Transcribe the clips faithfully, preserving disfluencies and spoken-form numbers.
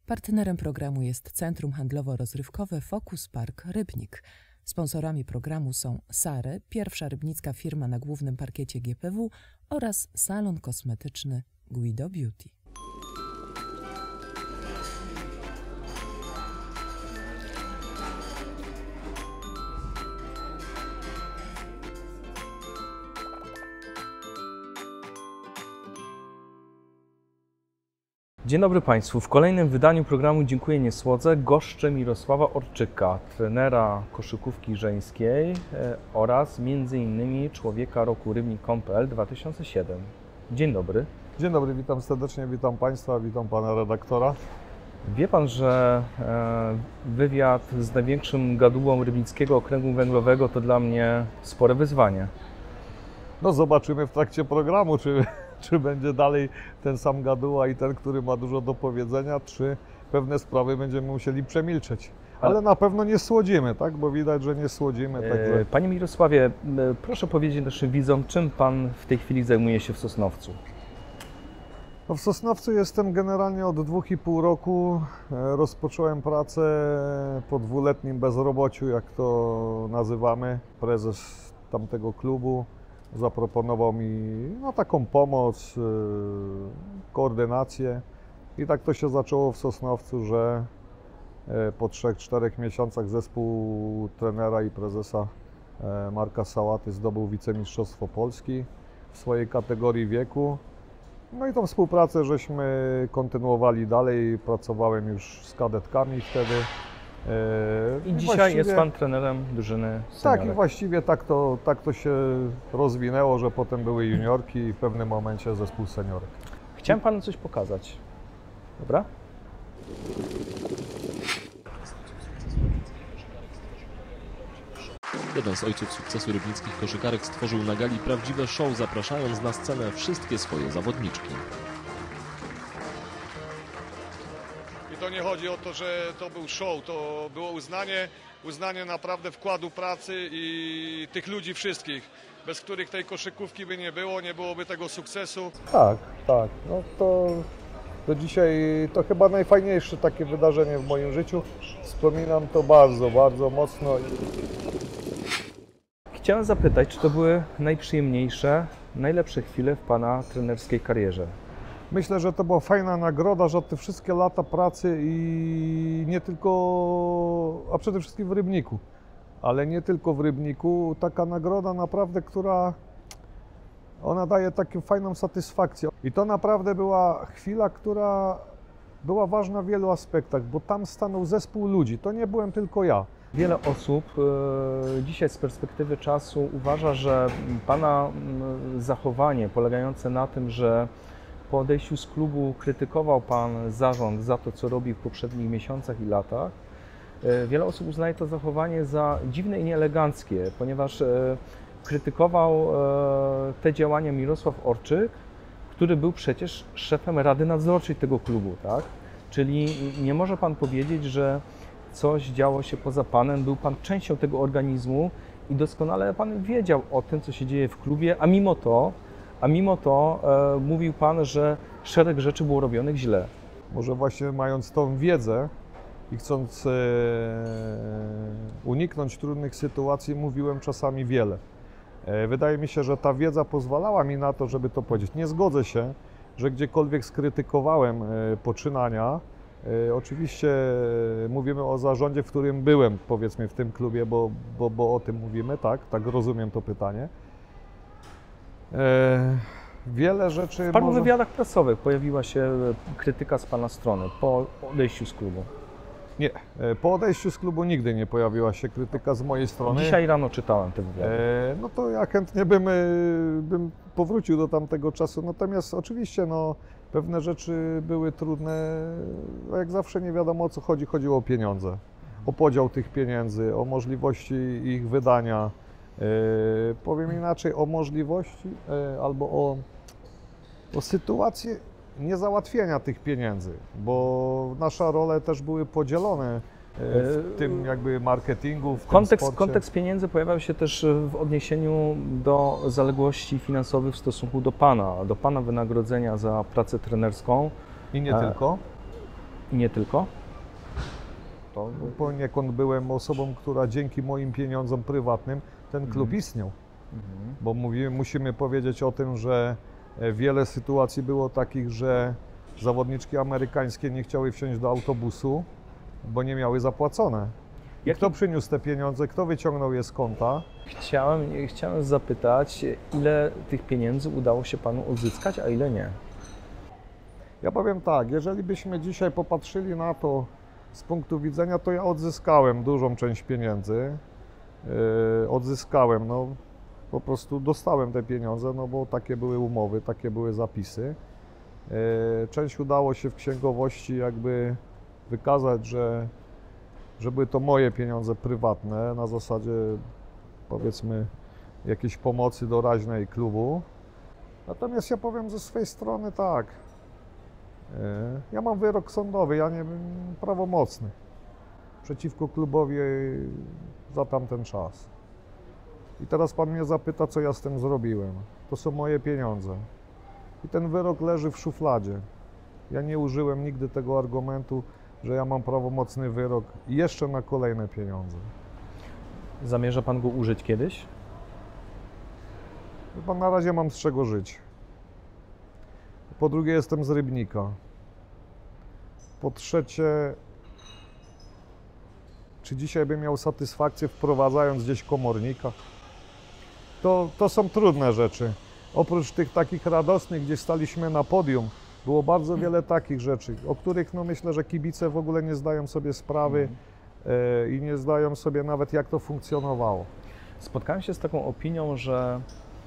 Partnerem programu jest Centrum Handlowo-Rozrywkowe Focus Park Rybnik. Sponsorami programu są Sare, pierwsza rybnicka firma na głównym parkiecie G P W, oraz salon kosmetyczny Guido Beauty. Dzień dobry Państwu. W kolejnym wydaniu programu Dziękuję nie słodzę goszczę Mirosława Orczyka, trenera koszykówki żeńskiej oraz między innymi człowieka roku rybnik kropka com kropka p l dwa tysiące siedem. Dzień dobry. Dzień dobry, witam serdecznie, witam Państwa, witam Pana redaktora. Wie Pan, że wywiad z największym gadułą Rybnickiego Okręgu Węglowego to dla mnie spore wyzwanie. No zobaczymy w trakcie programu, czy... czy będzie dalej ten sam gaduła i ten, który ma dużo do powiedzenia, czy pewne sprawy będziemy musieli przemilczeć. Ale, Ale na pewno nie słodzimy, tak? Bo widać, że nie słodzimy. Także... Panie Mirosławie, proszę powiedzieć naszym widzom, czym Pan w tej chwili zajmuje się w Sosnowcu? No w Sosnowcu jestem generalnie od dwóch i pół roku. Rozpocząłem pracę po dwuletnim bezrobociu, jak to nazywamy. Prezes tamtego klubu zaproponował mi no, taką pomoc, yy, koordynację i tak to się zaczęło w Sosnowcu, że yy, po trzech, czterech miesiącach zespół trenera i prezesa yy, Marka Sałaty zdobył wicemistrzostwo Polski w swojej kategorii wieku. No i tą współpracę żeśmy kontynuowali dalej, pracowałem już z kadetkami wtedy. I, I dzisiaj właściwie... jest Pan trenerem drużyny seniorek. Tak, i właściwie tak to, tak to się rozwinęło, że potem były juniorki i w pewnym momencie zespół seniorek. Chciałem Panu coś pokazać. Dobra? Jeden z ojców sukcesu rybnickich koszykarek stworzył na gali prawdziwe show, zapraszając na scenę wszystkie swoje zawodniczki. To nie chodzi o to, że to był show, to było uznanie, uznanie naprawdę wkładu pracy i tych ludzi wszystkich, bez których tej koszykówki by nie było, nie byłoby tego sukcesu. Tak, tak. No to, to dzisiaj to chyba najfajniejsze takie wydarzenie w moim życiu. Wspominam to bardzo, bardzo mocno. Chciałem zapytać, czy to były najprzyjemniejsze, najlepsze chwile w Pana trenerskiej karierze? Myślę, że to była fajna nagroda za te wszystkie lata pracy i nie tylko, a przede wszystkim w Rybniku, ale nie tylko w Rybniku. Taka nagroda naprawdę, która ona daje taką fajną satysfakcję. I to naprawdę była chwila, która była ważna w wielu aspektach, bo tam stanął zespół ludzi, to nie byłem tylko ja. Wiele osób e, dzisiaj z perspektywy czasu uważa, że Pana zachowanie polegające na tym, że po odejściu z klubu krytykował Pan zarząd za to, co robi w poprzednich miesiącach i latach. Wiele osób uznaje to zachowanie za dziwne i nieeleganckie, ponieważ krytykował te działania Mirosław Orczyk, który był przecież szefem Rady Nadzorczej tego klubu, tak? Czyli nie może Pan powiedzieć, że coś działo się poza Panem, był Pan częścią tego organizmu i doskonale Pan wiedział o tym, co się dzieje w klubie, a mimo to A mimo to e, mówił Pan, że szereg rzeczy było robionych źle. Może właśnie mając tą wiedzę i chcąc e, uniknąć trudnych sytuacji, mówiłem czasami wiele. E, wydaje mi się, że ta wiedza pozwalała mi na to, żeby to powiedzieć. Nie zgodzę się, że gdziekolwiek skrytykowałem e, poczynania. E, oczywiście mówimy o zarządzie, w którym byłem, powiedzmy w tym klubie, bo, bo, bo o tym mówimy, tak? Tak rozumiem to pytanie. Wiele rzeczy... W paru może... wywiadach prasowych pojawiła się krytyka z Pana strony po odejściu z klubu. Nie, po odejściu z klubu nigdy nie pojawiła się krytyka z mojej strony. Dzisiaj rano czytałem te wywiady. E, no to ja chętnie bym, bym powrócił do tamtego czasu, natomiast oczywiście no, pewne rzeczy były trudne, jak zawsze nie wiadomo o co chodzi, chodziło o pieniądze, o podział tych pieniędzy, o możliwości ich wydania. Yy, powiem inaczej, o możliwości yy, albo o, o sytuację niezałatwienia tych pieniędzy, bo nasze role też były podzielone w tym jakby marketingu, w kontekst, tym kontekst pieniędzy pojawiał się też w odniesieniu do zaległości finansowych w stosunku do Pana, do Pana wynagrodzenia za pracę trenerską. I nie e... tylko. I nie tylko? To... No, poniekąd byłem osobą, która dzięki moim pieniądzom prywatnym ten klub Mhm. istniał. Mhm. Bo mówimy, musimy powiedzieć o tym, że wiele sytuacji było takich, że zawodniczki amerykańskie nie chciały wsiąść do autobusu, bo nie miały zapłacone. I Jaki- kto przyniósł te pieniądze, kto wyciągnął je z konta? Chciałem, chciałem zapytać, ile tych pieniędzy udało się Panu odzyskać, a ile nie? Ja powiem tak, jeżeli byśmy dzisiaj popatrzyli na to z punktu widzenia, to ja odzyskałem dużą część pieniędzy. Yy, odzyskałem, no po prostu dostałem te pieniądze, no bo takie były umowy, takie były zapisy. Yy, część udało się w księgowości jakby wykazać, że, że były to moje pieniądze prywatne, na zasadzie powiedzmy jakiejś pomocy doraźnej klubu. Natomiast ja powiem ze swojej strony tak, yy, ja mam wyrok sądowy, ja nie wiem, prawomocny przeciwko klubowi za tamten czas. I teraz Pan mnie zapyta, co ja z tym zrobiłem. To są moje pieniądze. I ten wyrok leży w szufladzie. Ja nie użyłem nigdy tego argumentu, że ja mam prawomocny wyrok jeszcze na kolejne pieniądze. Zamierza Pan go użyć kiedyś? Chyba na razie mam z czego żyć. Po drugie, jestem z Rybnika. Po trzecie, czy dzisiaj bym miał satysfakcję wprowadzając gdzieś komornika? To, to są trudne rzeczy. Oprócz tych takich radosnych, gdzie staliśmy na podium, było bardzo wiele takich rzeczy, o których no myślę, że kibice w ogóle nie zdają sobie sprawy e, i nie zdają sobie nawet, jak to funkcjonowało. Spotkałem się z taką opinią, że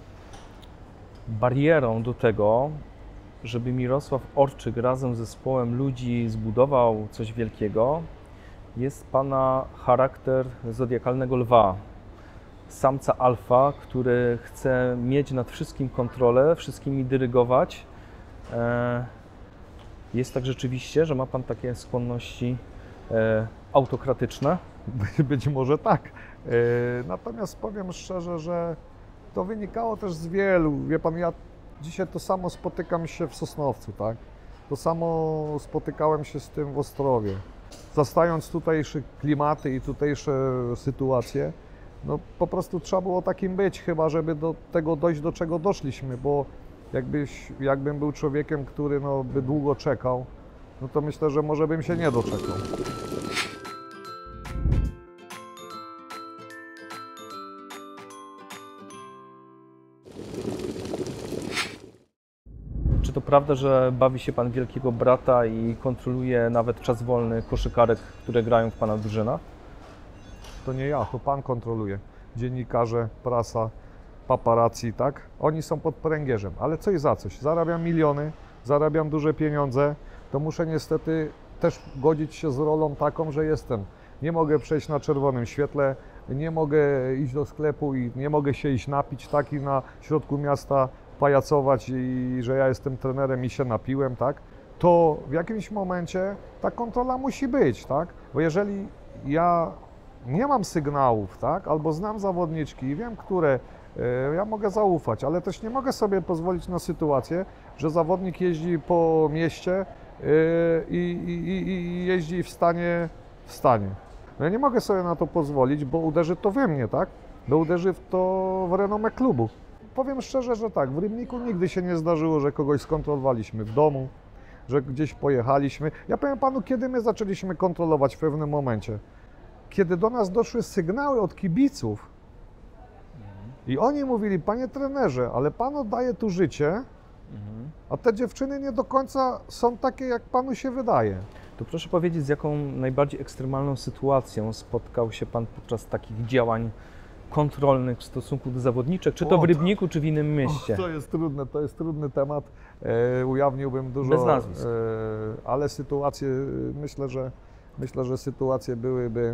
barierą do tego, żeby Mirosław Orczyk razem z zespołem ludzi zbudował coś wielkiego, jest Pana charakter zodiakalnego lwa. Samca alfa, który chce mieć nad wszystkim kontrolę, wszystkimi dyrygować. E, Jest tak rzeczywiście, że ma Pan takie skłonności e, autokratyczne? Być może tak. E, Natomiast powiem szczerze, że to wynikało też z wielu. Wie Pan, ja dzisiaj to samo spotykam się w Sosnowcu, tak? To samo spotykałem się z tym w Ostrowie. Zastając tutejsze klimaty i tutejsze sytuacje, no po prostu trzeba było takim być, chyba żeby do tego dojść, do czego doszliśmy, bo jakbyś, jakbym był człowiekiem, który no, by długo czekał, no to myślę, że może bym się nie doczekał. Czy to prawda, że bawi się Pan wielkiego brata i kontroluje nawet czas wolny koszykarek, które grają w Pana drużynach? To nie ja, to Pan kontroluje. Dziennikarze, prasa, paparazzi, tak? Oni są pod pręgierzem, ale coś za coś. Zarabiam miliony, zarabiam duże pieniądze, to muszę niestety też godzić się z rolą taką, że jestem. Nie mogę przejść na czerwonym świetle, nie mogę iść do sklepu i nie mogę się iść napić, tak? I na środku miasta pajacować i że ja jestem trenerem i się napiłem, tak? To w jakimś momencie ta kontrola musi być, tak? Bo jeżeli ja nie mam sygnałów, tak? Albo znam zawodniczki i wiem, które y, ja mogę zaufać, ale też nie mogę sobie pozwolić na sytuację, że zawodnik jeździ po mieście y, i, i, i jeździ w stanie, w stanie. No ja nie mogę sobie na to pozwolić, bo uderzy to we mnie, tak? Bo uderzy w to w renomę klubu. Powiem szczerze, że tak, w Rybniku nigdy się nie zdarzyło, że kogoś skontrolowaliśmy w domu, że gdzieś pojechaliśmy. Ja powiem Panu, kiedy my zaczęliśmy kontrolować w pewnym momencie. Kiedy do nas doszły sygnały od kibiców i oni mówili, Panie trenerze, ale Pan oddaje tu życie, a te dziewczyny nie do końca są takie, jak Panu się wydaje. To proszę powiedzieć, z jaką najbardziej ekstremalną sytuacją spotkał się Pan podczas takich działań kontrolnych w stosunku do zawodniczek, czy to w O, Rybniku, czy w innym mieście? O, to jest trudne, to jest trudny temat. E, ujawniłbym dużo, Bez nazwisk. E, ale sytuacje, myślę, że myślę, że sytuacje byłyby.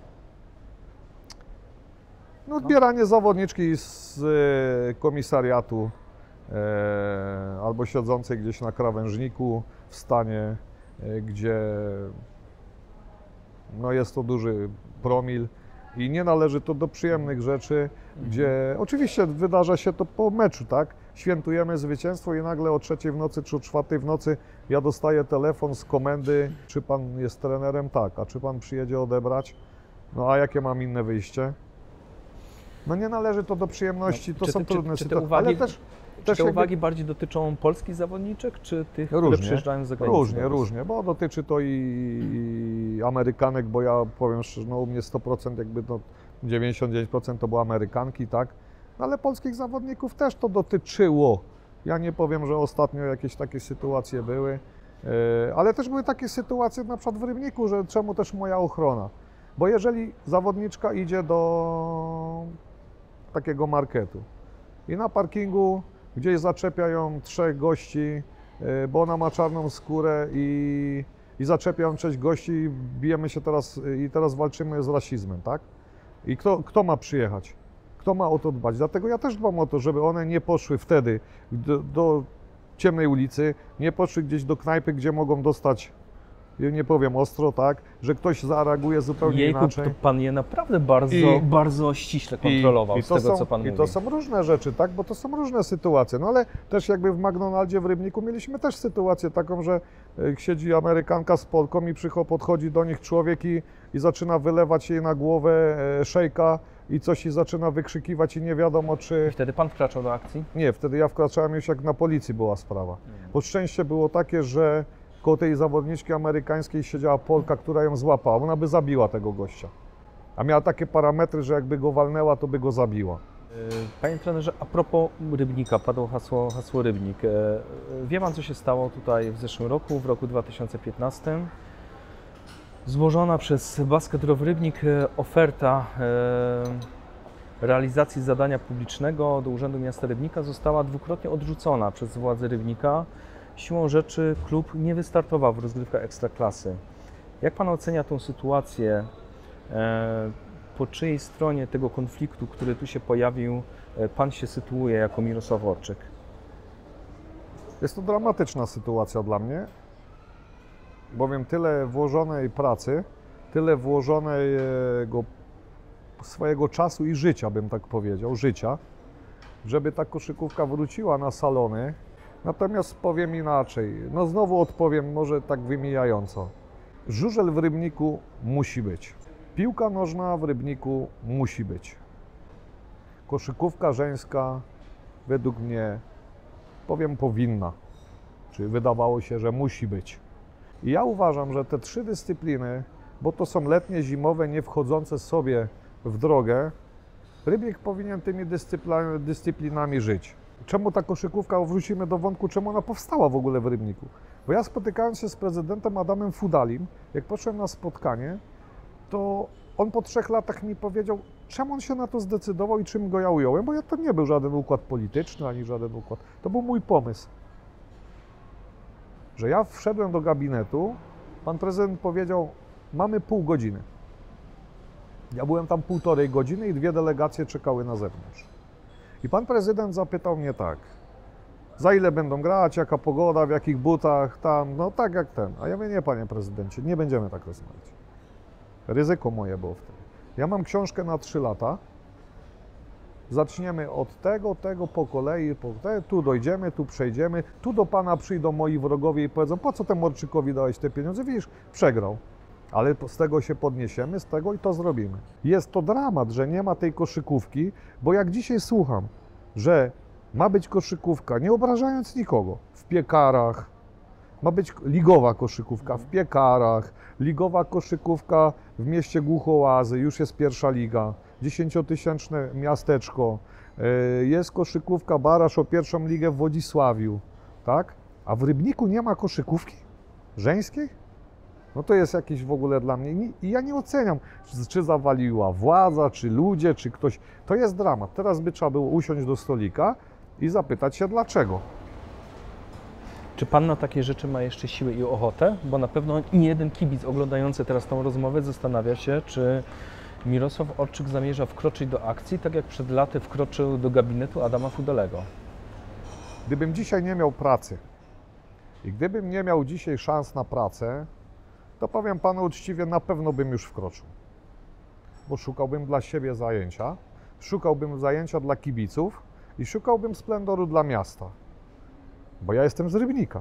No, odbieranie zawodniczki z e, komisariatu e, albo siedzącej gdzieś na krawężniku w stanie, e, gdzie no, jest to duży promil. I nie należy to do przyjemnych rzeczy, gdzie oczywiście wydarza się to po meczu, tak? świętujemy zwycięstwo i nagle o trzeciej w nocy czy o czwartej w nocy ja dostaję telefon z komendy, czy pan jest trenerem? Tak, a czy pan przyjedzie odebrać? No a jakie mam inne wyjście? No nie należy to do przyjemności, No, to czy są ty- trudne czy te sytuacje, uwagi- ale też, Czy też te jakby- uwagi bardziej dotyczą polskich zawodniczek, czy tych, które Różnie, przyjeżdżają z zagranicy? Różnie, do was? różnie, bo dotyczy to i, i Amerykanek, bo ja powiem szczerze, no u mnie sto procent jakby no, dziewięćdziesiąt dziewięć procent to były Amerykanki, tak? No, ale polskich zawodników też to dotyczyło. Ja nie powiem, że ostatnio jakieś takie sytuacje były, yy, ale też były takie sytuacje na przykład w Rybniku, że czemu też moja ochrona? Bo jeżeli zawodniczka idzie do takiego marketu i na parkingu gdzieś zaczepia ją trzech gości, yy, bo ona ma czarną skórę i, i zaczepia ją sześć gości i bijemy się teraz i teraz walczymy z rasizmem, tak? I kto, kto ma przyjechać? Kto ma o to dbać? Dlatego ja też dbam o to, żeby one nie poszły wtedy do, do ciemnej ulicy, nie poszły gdzieś do knajpy, gdzie mogą dostać, nie powiem ostro, tak, że ktoś zareaguje zupełnie Jejku, inaczej. to pan je naprawdę bardzo, I- bardzo ściśle kontrolował I z to tego, są, co pan I mówi. to są różne rzeczy, tak, bo to są różne sytuacje. No ale też jakby w McDonaldzie w Rybniku mieliśmy też sytuację taką, że e, siedzi Amerykanka z Polką i przycho- podchodzi do nich człowiek i, i zaczyna wylewać jej na głowę e, szejka i coś jej zaczyna wykrzykiwać i nie wiadomo I czy... wtedy pan wkraczał do akcji? Nie, wtedy ja wkraczałem już jak na policji była sprawa. Bo szczęście było takie, że koło tej zawodniczki amerykańskiej siedziała Polka, która ją złapała. Ona by zabiła tego gościa. A miała takie parametry, że jakby go walnęła, to by go zabiła. Panie trenerze, a propos Rybnika, padło hasło, hasło Rybnik. E, Wie pan, co się stało tutaj w zeszłym roku, w roku dwa tysiące piętnastym? Złożona przez Basket Rów Rybnik e, oferta e, realizacji zadania publicznego do Urzędu Miasta Rybnika została dwukrotnie odrzucona przez władze Rybnika. Siłą rzeczy klub nie wystartował w rozgrywkach Ekstraklasy. Jak pan ocenia tą sytuację? E, Po czyjej stronie tego konfliktu, który tu się pojawił, e, pan się sytuuje jako Mirosław Orczyk? Jest to dramatyczna sytuacja dla mnie, bowiem tyle włożonej pracy, tyle włożonego swojego czasu i życia, bym tak powiedział, życia, żeby ta koszykówka wróciła na salony. Natomiast powiem inaczej, no znowu odpowiem może tak wymijająco. Żużel w Rybniku musi być. Piłka nożna w Rybniku musi być. Koszykówka żeńska według mnie, powiem, powinna. Czy wydawało się, że musi być. I ja uważam, że te trzy dyscypliny, bo to są letnie, zimowe, nie wchodzące sobie w drogę, Rybnik powinien tymi dyscypla- dyscyplinami żyć. Czemu ta koszykówka, wrócimy do wątku, czemu ona powstała w ogóle w Rybniku? Bo ja spotykając się z prezydentem Adamem Fudalim, jak poszedłem na spotkanie, to on po trzech latach mi powiedział, czemu on się na to zdecydował i czym go ja ująłem, bo ja to nie był żaden układ polityczny, ani żaden układ. To był mój pomysł. Że ja wszedłem do gabinetu, pan prezydent powiedział, mamy pół godziny. Ja byłem tam półtorej godziny i dwie delegacje czekały na zewnątrz. I pan prezydent zapytał mnie tak, za ile będą grać, jaka pogoda, w jakich butach, tam, no tak jak ten. A ja mówię, nie panie prezydencie, nie będziemy tak rozmawiać. Ryzyko moje było wtedy. Ja mam książkę na trzy lata. Zaczniemy od tego, tego po kolei, po te, tu dojdziemy, tu przejdziemy, tu do pana przyjdą moi wrogowie i powiedzą, po co temu Orczykowi dałeś te pieniądze? Widzisz, przegrał. Ale z tego się podniesiemy, z tego i to zrobimy. Jest to dramat, że nie ma tej koszykówki, bo jak dzisiaj słucham, że ma być koszykówka, nie obrażając nikogo, w Piekarach, ma być ligowa koszykówka w Piekarach, ligowa koszykówka w mieście Głuchołazy, już jest pierwsza liga, dziesięciotysięczne miasteczko, jest koszykówka Barasz o pierwszą ligę w Wodzisławiu, tak? A w Rybniku nie ma koszykówki żeńskiej? No to jest jakieś w ogóle dla mnie, i ja nie oceniam, czy zawaliła władza, czy ludzie, czy ktoś, to jest dramat. Teraz by trzeba było usiąść do stolika i zapytać się dlaczego. Czy pan na takie rzeczy ma jeszcze siłę i ochotę? Bo na pewno nie jeden kibic oglądający teraz tą rozmowę zastanawia się, czy Mirosław Orczyk zamierza wkroczyć do akcji, tak jak przed laty wkroczył do gabinetu Adama Fudalego. Gdybym dzisiaj nie miał pracy i gdybym nie miał dzisiaj szans na pracę, to powiem panu uczciwie, na pewno bym już wkroczył. Bo szukałbym dla siebie zajęcia, szukałbym zajęcia dla kibiców, i szukałbym splendoru dla miasta, bo ja jestem z Rybnika.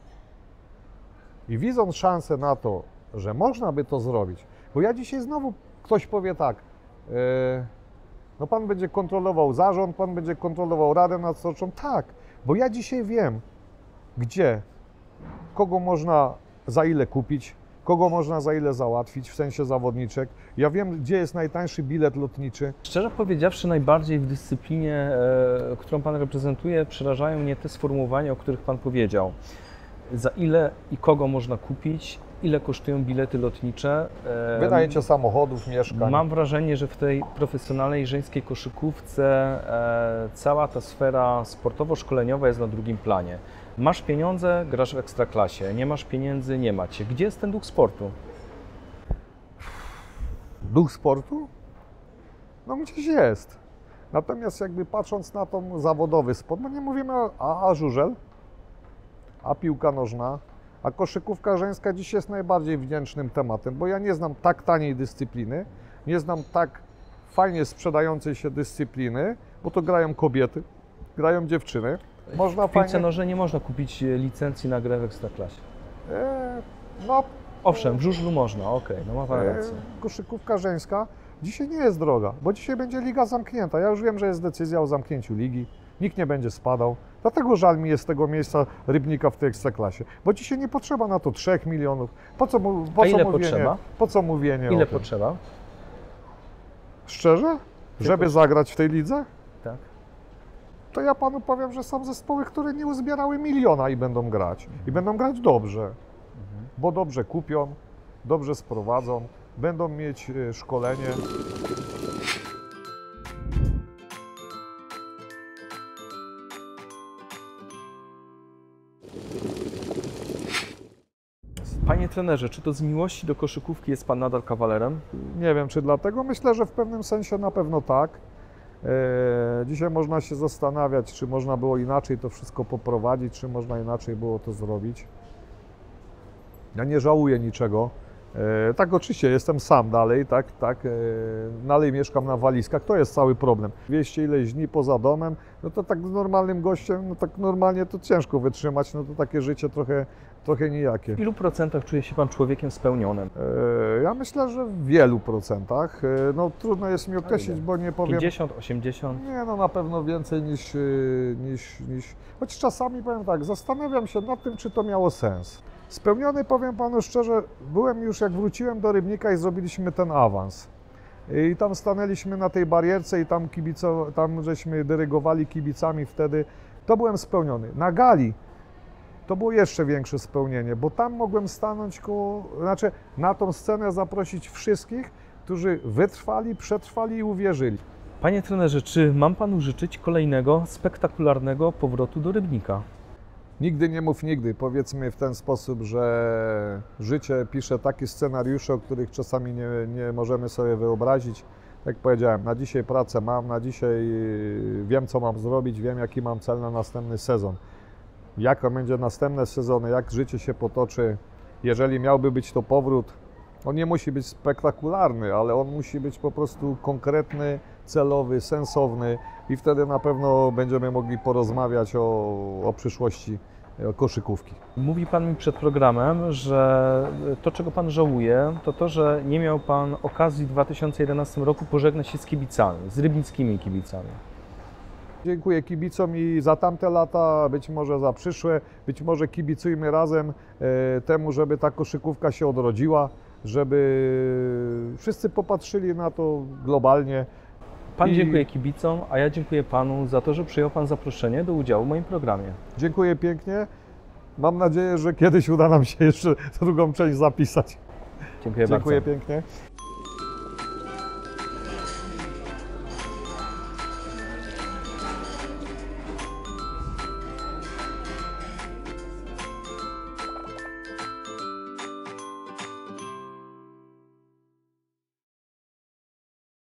I widząc szansę na to, że można by to zrobić, bo ja dzisiaj znowu ktoś powie tak, yy, no pan będzie kontrolował zarząd, pan będzie kontrolował Radę Nadzorczą. Tak, bo ja dzisiaj wiem, gdzie, kogo można za ile kupić, kogo można za ile załatwić, w sensie zawodniczek. Ja wiem, gdzie jest najtańszy bilet lotniczy. Szczerze powiedziawszy, najbardziej w dyscyplinie, e, którą Pan reprezentuje, przerażają mnie te sformułowania, o których Pan powiedział. Za ile i kogo można kupić, ile kosztują bilety lotnicze. E, Wynajęcie samochodów, mieszkań. Mam wrażenie, że w tej profesjonalnej żeńskiej koszykówce e, cała ta sfera sportowo-szkoleniowa jest na drugim planie. Masz pieniądze, grasz w ekstraklasie, nie masz pieniędzy, nie macie. Gdzie jest ten duch sportu? Duch sportu? No gdzieś jest. Natomiast jakby patrząc na tą zawodowy sport, no nie mówimy a, a żużel, a piłka nożna, a koszykówka żeńska dziś jest najbardziej wdzięcznym tematem, bo ja nie znam tak taniej dyscypliny, nie znam tak fajnie sprzedającej się dyscypliny, bo to grają kobiety, grają dziewczyny. Można w piłce fajnie... nożnej nie można kupić licencji na grę w ekstraklasie. E, no, Owszem, w żużlu można, okej, okay, no ma Pan rację. E, koszykówka żeńska dzisiaj nie jest droga, bo dzisiaj będzie liga zamknięta. Ja już wiem, że jest decyzja o zamknięciu ligi, nikt nie będzie spadał. Dlatego żal mi jest tego miejsca Rybnika w tej ekstraklasie, bo dzisiaj nie potrzeba na to trzech milionów. Po co, mu, po A co ile mówienie? potrzeba? Po co mówienie Ile o tym? potrzeba? Szczerze? Żeby potrze- zagrać w tej lidze? Tak. To ja panu powiem, że są zespoły, które nie uzbierały miliona i będą grać. I będą grać dobrze, bo dobrze kupią, dobrze sprowadzą, będą mieć e, szkolenie. Panie trenerze, czy to z miłości do koszykówki jest Pan nadal kawalerem? Nie wiem, czy dlatego. Myślę, że w pewnym sensie na pewno tak. E, dzisiaj można się zastanawiać, czy można było inaczej to wszystko poprowadzić, czy można inaczej było to zrobić. Ja nie żałuję niczego. E, tak, oczywiście, jestem sam dalej, tak, tak. E, dalej mieszkam na walizkach, to jest cały problem. dwieście ileś dni poza domem, no to tak z normalnym gościem, no tak normalnie to ciężko wytrzymać, no to takie życie trochę, trochę nijakie. W ilu procentach czuje się Pan człowiekiem spełnionym? E, Ja myślę, że w wielu procentach. E, No trudno jest mi określić, bo nie powiem... pięćdziesiąt, osiemdziesiąt? Nie, no na pewno więcej niż, y, niż, niż... Choć czasami powiem tak, zastanawiam się nad tym, czy to miało sens. Spełniony, powiem panu szczerze, byłem już jak wróciłem do Rybnika i zrobiliśmy ten awans. I tam stanęliśmy na tej barierce i tam kibico, tam żeśmy dyrygowali kibicami wtedy. To byłem spełniony. Na gali to było jeszcze większe spełnienie, bo tam mogłem stanąć koło, znaczy na tą scenę zaprosić wszystkich, którzy wytrwali, przetrwali i uwierzyli. Panie trenerze, czy mam Panu życzyć kolejnego spektakularnego powrotu do Rybnika? Nigdy nie mów nigdy. Powiedzmy w ten sposób, że życie pisze takie scenariusze, o których czasami nie, nie możemy sobie wyobrazić. Jak powiedziałem, na dzisiaj pracę mam, na dzisiaj wiem, co mam zrobić, wiem, jaki mam cel na następny sezon. Jak będzie następne sezony, jak życie się potoczy. Jeżeli miałby być to powrót, on nie musi być spektakularny, ale on musi być po prostu konkretny, celowy, sensowny i wtedy na pewno będziemy mogli porozmawiać o, o przyszłości koszykówki. Mówi Pan mi przed programem, że to, czego Pan żałuje, to to, że nie miał Pan okazji w dwa tysiące jedenastym roku pożegnać się z kibicami, z rybnickimi kibicami. Dziękuję kibicom i za tamte lata, być może za przyszłe, być może kibicujmy razem e, temu, żeby ta koszykówka się odrodziła, żeby wszyscy popatrzyli na to globalnie. Pan I... dziękuję kibicom, a ja dziękuję Panu za to, że przyjął Pan zaproszenie do udziału w moim programie. Dziękuję pięknie. Mam nadzieję, że kiedyś uda nam się jeszcze drugą część zapisać. Dziękuję, Dziękuję bardzo. pięknie.